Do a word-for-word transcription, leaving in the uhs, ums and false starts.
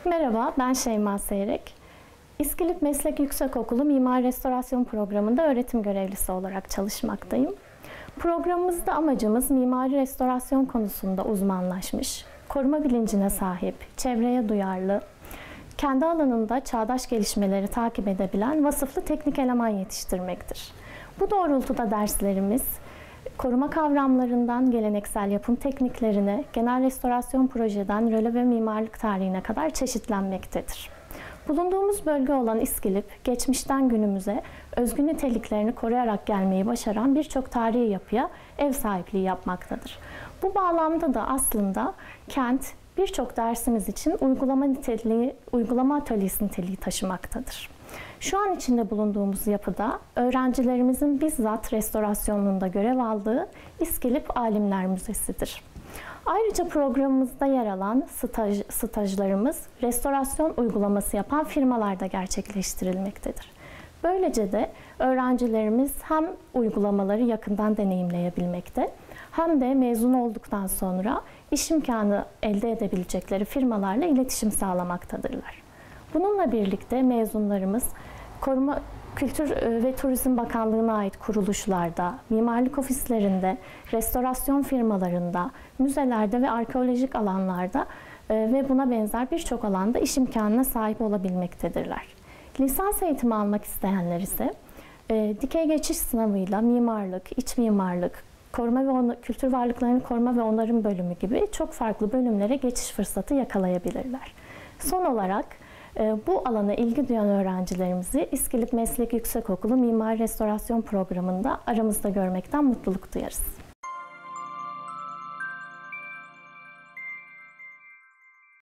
Merhaba, ben Şeyma Seyrek. İskilip Meslek Yüksekokulu Mimari Restorasyon Programı'nda öğretim görevlisi olarak çalışmaktayım. Programımızda amacımız mimari restorasyon konusunda uzmanlaşmış, koruma bilincine sahip, çevreye duyarlı, kendi alanında çağdaş gelişmeleri takip edebilen vasıflı teknik eleman yetiştirmektir. Bu doğrultuda derslerimiz, koruma kavramlarından geleneksel yapım tekniklerine, genel restorasyon projeden röle ve mimarlık tarihine kadar çeşitlenmektedir. Bulunduğumuz bölge olan İskilip, geçmişten günümüze özgün niteliklerini koruyarak gelmeyi başaran birçok tarihi yapıya ev sahipliği yapmaktadır. Bu bağlamda da aslında kent birçok dersimiz için uygulama niteliği, uygulama atölyesi niteliği taşımaktadır. Şu an içinde bulunduğumuz yapıda öğrencilerimizin bizzat restorasyonunda görev aldığı İskilip Alimler Müzesi'dir. Ayrıca programımızda yer alan staj, stajlarımız restorasyon uygulaması yapan firmalarda gerçekleştirilmektedir. Böylece de öğrencilerimiz hem uygulamaları yakından deneyimleyebilmekte hem de mezun olduktan sonra iş imkanı elde edebilecekleri firmalarla iletişim sağlamaktadırlar. Bununla birlikte mezunlarımız Koruma, Kültür ve Turizm Bakanlığı'na ait kuruluşlarda, mimarlık ofislerinde, restorasyon firmalarında, müzelerde ve arkeolojik alanlarda ve buna benzer birçok alanda iş imkanına sahip olabilmektedirler. Lisans eğitimi almak isteyenler ise dikey geçiş sınavıyla mimarlık, iç mimarlık, koruma ve onarım, kültür varlıklarını koruma ve onarım bölümü gibi çok farklı bölümlere geçiş fırsatı yakalayabilirler. Son olarak bu alana ilgi duyan öğrencilerimizi İskilip Meslek Yüksekokulu Mimari Restorasyon Programı'nda aramızda görmekten mutluluk duyarız.